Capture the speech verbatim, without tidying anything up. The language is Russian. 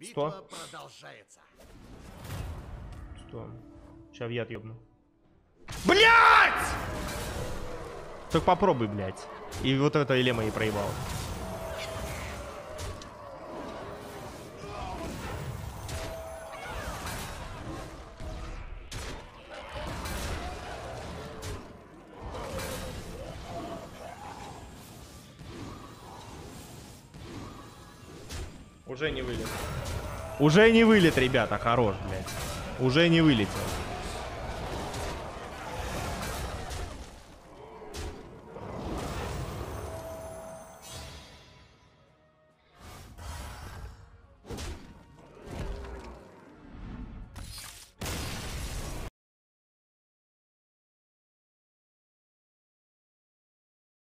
Сто. Сто. Сейчас в яд ёбну. Блять! Так попробуй, блять. И вот это Элема и проебал. Уже не вылет. Уже не вылет, ребята, хорош, блядь. Уже не вылетел.